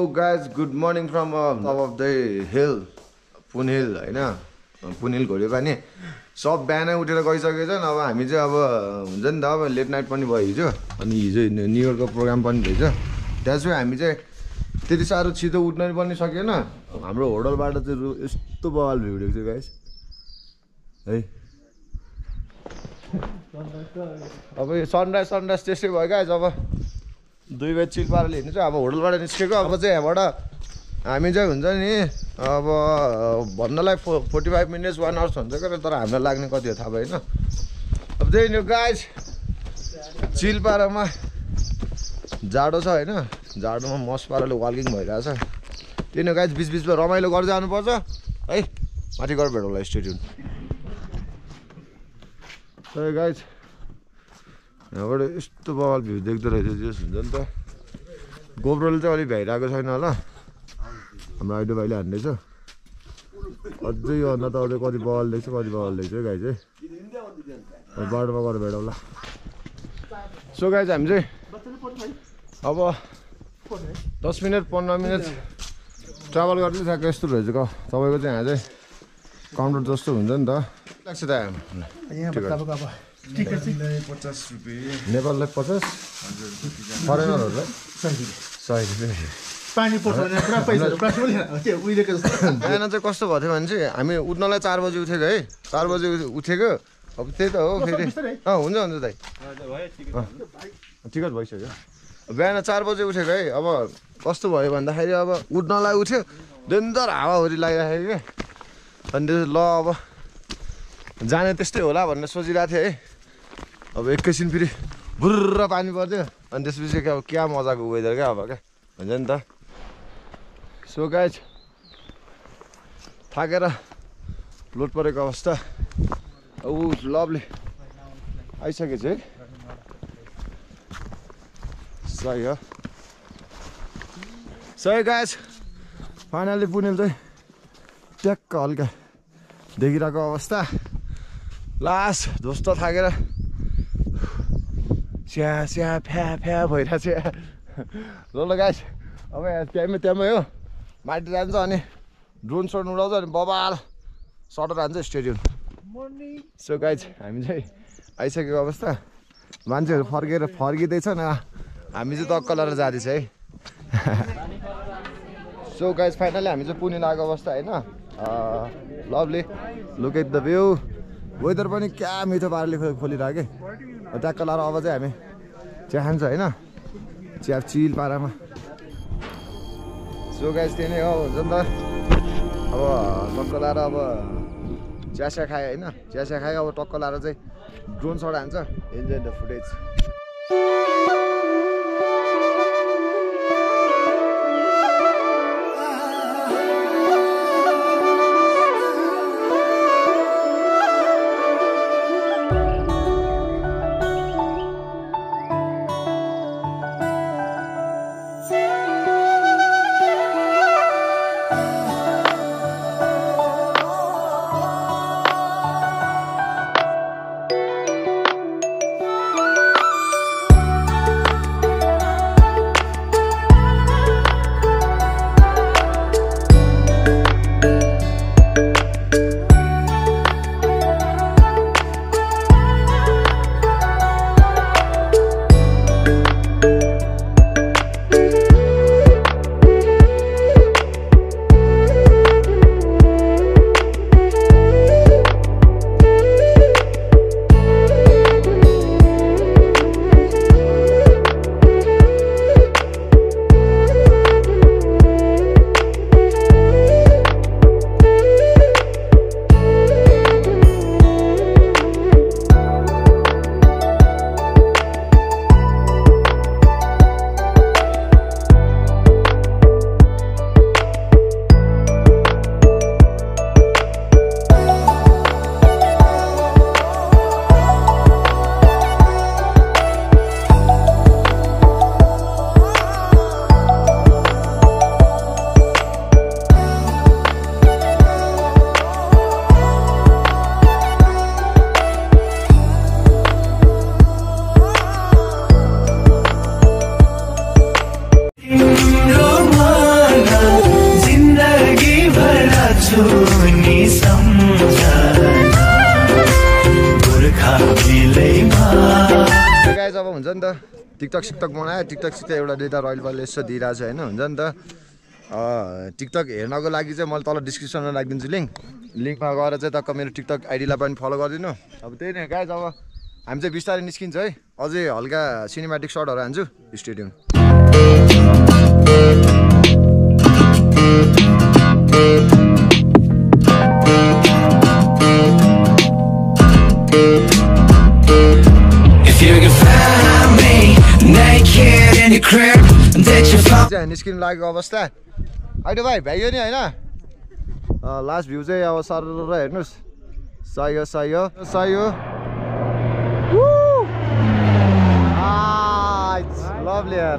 guys, good morning from top of the hill, Poon hill, हैन Poon hill घोरेपानी सब बिहानै उठेर गइसकेछन्। अब हामी चाहिँ अब हुन्छ नि त अब लेट नाइट पनि भयो हिजो, अनि हिजो न्यू इयरको प्रोग्राम पनि रहेछ। त्यसो हामी चाहिँ त्यति साह्रो छिटो उठ्न पनि सकेन। हाम्रो होटलबाट चाहिँ यस्तो बवाल भ्यू देख्छु गाइस है। अब यो सनराइज त्यस्तै भयो गाइस। अब 2 बजे चिल पाराले हिँड्नु चाहिँ अब होटलबाट निस्केको। अब चाहिँ यहाँबाट हामी चाहिँ हुन्छ नि अब भन्नलाई 45 मिनट्स 1 आवर्स हुन्छ क्या, तर हामीलाई लाग्ने कति हो थाहा भएन। अब त्यही नि गाइस, चिल पारामा जाडो छ होइन, जाडोमा मस्त पाराले वाकिङ भइरहेछ। त्यही नि गाइस, बिचबिचमा रमाइलो गर्दै जानुपर्छ है। माथि गएर भेटौँ होला स्टेडियम। है गाइस, यहाँबाट यस्तो बवाल भ्यू देख्दो रहेछ, जस हुन्छ नि त। गोब्रोले चाहिँ अलिक भ्याइरहेको छैन होला, हाम्रो आइडो भाइले हान्दैछ। अझै यो भन्दा त अझै कति बवाल देख्छ, कति बवाल देख्छ है गाइस है। बाटोमा गएर भेटौँला। सो गाइस, हामी चाहिँ अब 10 मिनट 15 मिनट ट्राभल गर्ने ठ्याक्क यस्तो रहेछ। तपाईँको चाहिँ यहाँ चाहिँ काउन्टर जस्तो हुन्छ नि त। लाग्छ त नेपाललाई 50, फरेनरहरूलाई 100 रुपियाँ। पानी पठाउने पुरा पैसा त्यो उहिलेको जस्तो। बिहान चाहिँ कस्तो भयो भने चाहिँ हामी उठ्नलाई 4 बजी उठेको है। 4 बजी उठेको। अब त्यही त हो फेरि। हुन्छ हुन्छ दाइ, टिकट भइसक्यो। बिहान 4 बजी उठेको है। अब कस्तो भयो भन्दाखेरि अब उठ्नलाई उठ्यो, डेन्जर हावाहुरी लागिरहेको क्या। अनि त्यो ल अब जाने त्यस्तै होला भनेर सोचिरहेको थिएँ है। अब एकैछिन फेरि बुर्र पानी पर्थ्यो, अनि त्यसपछि अब क्या मजाको वेदर क्या अब क्या हुन्छ नि त। सो गाइस, थाकेर लोड परेको अवस्था। लभली आइसकेको छ है, सही हो। सही गाइस, फाइनली पुन हिल चाहिँ ट्याक्क हल्का देखिरहेको अवस्था। लास्ट ध्वस्त थाकेर स्या फ्या भइरहेको छ। ल गाइस, अब यहाँ त्यहाँमै हो, माथि जान्छ अनि ड्रोन सोन उडाउँछ अनि बबाल सटर हान्छ स्टेडियम। सो गाइस, हामी चाहिँ आइसकेको अवस्था। मान्छेहरू फर्किँदैछन्, हामी चाहिँ तक्क लगाएर जाँदैछ है। सो गाइस, फाइनली हामी चाहिँ पुन आएको अवस्था होइन। Lovely, look at the view. Weather पनि क्या मिठो पाराले खोलिरहेको कि। ट्याक्क लगाएर अब चाहिँ हामी चिया खान्छ होइन, चिया चिल पारामा। सो गाइस, त्यही नै हो हुन्छ नि त। अब टक्क लगाएर अब चिया खायो होइन, चिया खायो। अब टक्क लगाएर चाहिँ ड्रोन सट हान्छ। Enjoy the footage. नि त टिकटक बनायो टिकटक एउटा डेटा रोइलले यसो दिइरहेको छ होइन हुन्छ नि त टिकटक हेर्नको लागि चाहिँ मैले तल डिस्क्रिप्सनमा राखिदिन्छु लिङ्कमा गएर चाहिँ टक्क मेरो टिकटक आइडीलाई पनि फलो गरिदिनु अब त्यही नै गाइज अब हामी चाहिँ बिस्तारै निस्किन्छ है अझै हल्का सिनेमेटिक सर्टहरू हान्छु स्टेडियम निस्किनु लागेको अवस्था अहिले भाइ भ्याइयो नि होइन लास्ट भ्यू चाहिँ अब सर हेर्नुहोस् सही हो lovely यार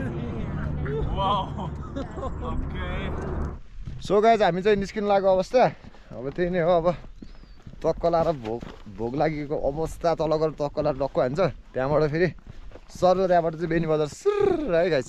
सो गाइज हामी चाहिँ निस्किनु लागेको अवस्था अब त्यही नै हो अब टक्क लाएर भोक लागेको अवस्था तल गएर टक्क लाएर टक्क हान्छ त्यहाँबाट फेरि सर त्यहाँबाट चाहिँ बेनी बजार सुर है गाइज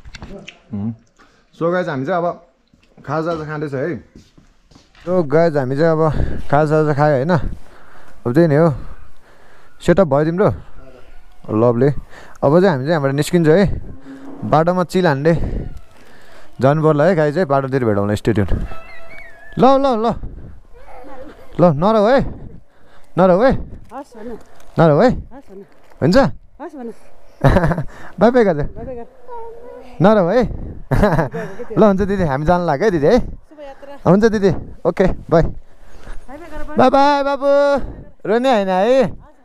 सो गाइज हामी चाहिँ अब खाजा खाँदैछ है सो गाइज हामी चाहिँ अब खाजा खायो होइन अब त्यही नै हो सेटअप भयो तिम्रो लभली अब चाहिँ हामी चाहिँ यहाँबाट निस्किन्छ है बाटोमा चिल हान्दै जानु पर्ला है गाई चाहिँ बाटोतिर भेटौँला स्टेडियम ल ल ल ल नरौ है हुन्छ बाई बाई गाजा नरौ है ल हुन्छ दिदी हामी जानु लाग्यो है दिदी है हुन्छ दिदी ओके बाई बाई बाई बाबु रोने होइन है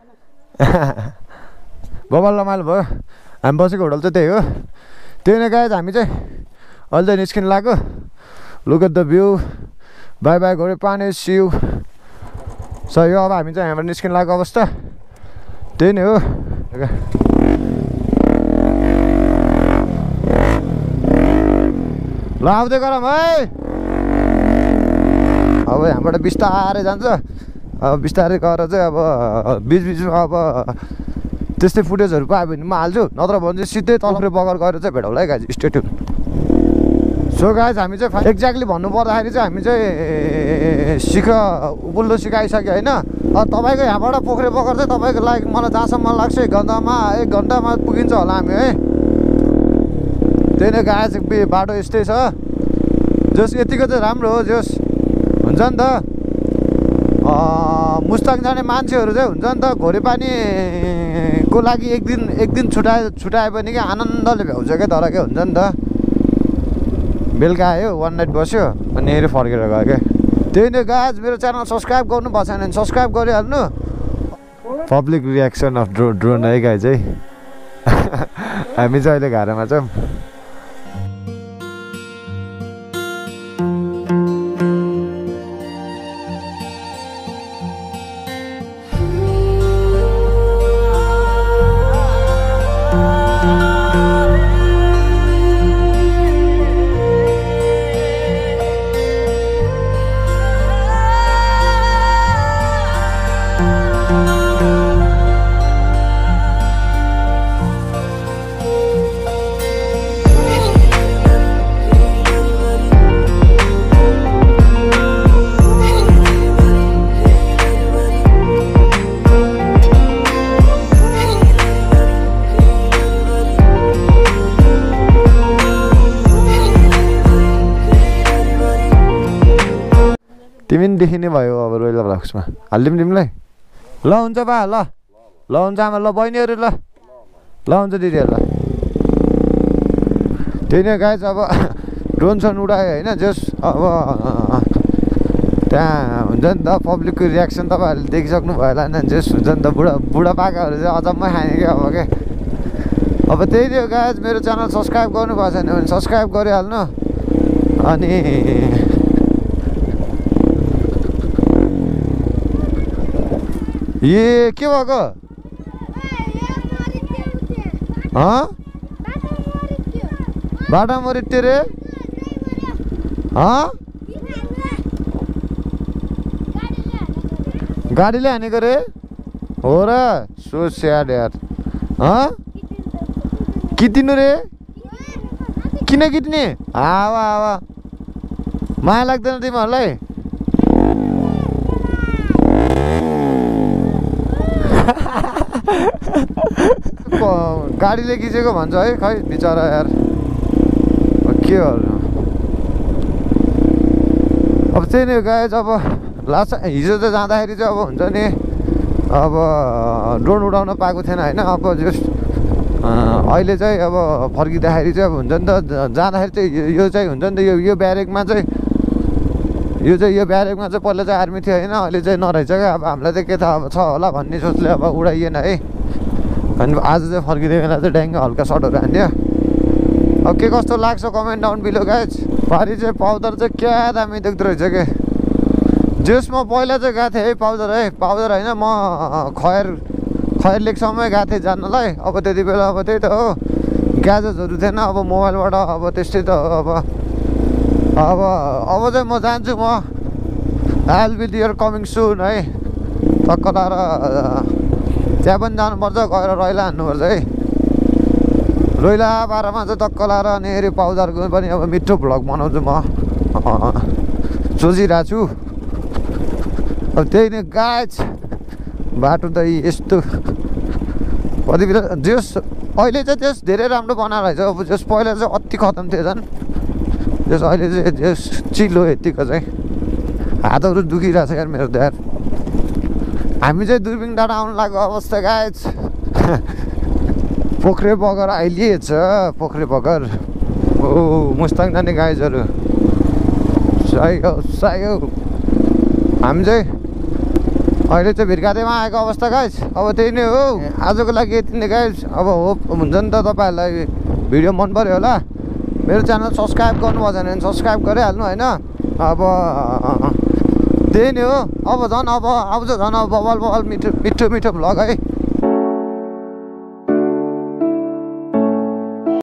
बबाल रमाइलो भयो हामी बसेको होटल चाहिँ त्यही हो त्यही नै गाइज हामी चाहिँ अहिले चाहिँ निस्किनु लाग्यो look at the view bye bye Ghorepani सिउ सही हो अब हामी चाहिँ यहाँबाट निस्किनु लागेको अवस्था त्यही नै हो ल आउँदै गरौँ है अब यहाँबाट बिस्तारै जान्छ अब बिस्तारै गएर चाहिँ अब बिचबिचमा अब त्यस्तै फुटेजहरू पायो भने म हाल्छु नत्र भने चाहिँ सिधै तलफरे बगर गएर चाहिँ भेटौँला है गाइज स्टेट्युन सो गाइज हामी चाहिँ एक्ज्याक्टली भन्नु पर्दाखेरि चाहिँ हामी चाहिँ उपल्लो सिकाइसक्यो होइन तपाईँको यहाँबाट पोखरे बगर चाहिँ तपाईँको लागि मलाई जहाँसम्म लाग्छ 1 घन्टामा पुगिन्छ होला हामी है त्यही नै गाइज बाटो यस्तै छ जस यतिको चाहिँ राम्रो हो जस हुन्छ नि त मुस्ताङ जाने मान्छेहरू चाहिँ हुन्छ नि त घोरेपानीको लागि एक दिन छुटाए पनि क्या आनन्दले भ्याउँछ क्या तर के हुन्छ नि त बेलुका आयो 1 नाइट बस्यो अनि हेरेर फर्केर गयो क्या त्यही नै गाइज मेरो च्यानल सब्सक्राइब गर्नु भएको छैन भने सब्सक्राइब गरिहाल्नु पब्लिक रियाक्सन अफ ड्रोन है गाइज है हामी चाहिँ अहिले घरमा छौँ तिमी पनि देखिने भयो अब रोइला ब्लग्समा हालिदिउँ तिमीलाई ल हुन्छ बा ल हुन्छ आमा ल बहिनीहरू ल हुन्छ दिदीहरू ल त्यही नै गाइज अब ड्रोन सन उडायो होइन जस अब त्यहाँ हुन्छ नि त पब्लिकको रियाक्सन तपाईँहरूले देखिसक्नु भयो होला नि जस हुन्छ नि त बुढापाकाहरू चाहिँ अचम्मै खाने क्या अब त्यही थियो गाइज मेरो च्यानल सब्सक्राइब गर्नु भएको छैन भने सब्सक्राइब गरिहाल्नु अनि ए के भएको बाटो मरित्यो रे गाडीले हानेको रे हो र सो स्याड यार कितिनु रे किन कित्ने हावा माया लाग्दैन तिमीहरूलाई गाडीले खिचेको भन्छ है खै बिचरा यार के गर्नु अब त्यही नै गाइज अब लास्ट हिजो त जाँदाखेरि चाहिँ अब हुन्छ नि अब ड्रोन उडाउन पाएको थिएन होइन अब जस्ट अहिले चाहिँ अब फर्किँदाखेरि चाहिँ अब हुन्छ नि त जाँदाखेरि चाहिँ यो चाहिँ हुन्छ नि त यो ब्यारेकमा चाहिँ यो ब्यारेकमा चाहिँ पहिला चाहिँ आर्मी थियो होइन अहिले चाहिँ नरहेछ क्या अब हामीलाई चाहिँ के थाहा अब छ होला भन्ने सोचले अब उडाइएन है अनि आज चाहिँ फर्किँदै बेला चाहिँ ड्याङ्ग हल्का सर्टहरू हान्यो अब के कस्तो लाग्छ कमेन्ट डाउन बिलो गाइज पारि चाहिँ पाउडर चाहिँ क्या दामी देख्दो रहेछ के जस म पहिला चाहिँ गएको थिएँ है पाउडर होइन म खयर लेकसम्मै गएको थिएँ जान्नलाई अब त्यति बेला अब त्यही त हो ग्याजेट्सहरू थिएन अब मोबाइलबाट अब त्यस्तै त हो अब चाहिँ म जान्छु म I will be here coming soon है टक्क लाएर त्यहाँ पनि जानुपर्छ गएर रोइला हान्नुपर्छ है रोइला बाह्रमा चाहिँ टक्क लाएर अनि हेऱ्यो पाउडरको पनि अब मिठो भ्लग बनाउँछु म सोचिरहेको छु अब त्यही नै गाइज बाटो त यस्तो कति बेला जस अहिले चाहिँ त्यस धेरै राम्रो बनाएर रहेछ अब जस पहिला चाहिँ अति खतम थियो झन् जस अहिले चाहिँ जस चिलो यतिको चाहिँ हातहरू दुखिरहेको छ यार मेरो त यार हामी चाहिँ दुर्पिन डाँडा आउनु लागेको अवस्था गाइज पोखरे बगर आइलिएछ पोखरे बगर ओ मुस्ताङ जाने गाइजहरू सायो हामी चाहिँ अहिले चाहिँ भिरकाँदैमा आएको अवस्था गाइज अब त्यही नै हो आजको लागि यति नै गाइज अब होप हुन्छ नि त तपाईँहरूलाई भिडियो मन पऱ्यो होला मेरो च्यानल सब्सक्राइब गर्नुभयो भने सब्सक्राइब गरिहाल्नु होइन अब त्यही नै हो अब झन् अब आउँछ झन् अब बबल मिठो भ्लग है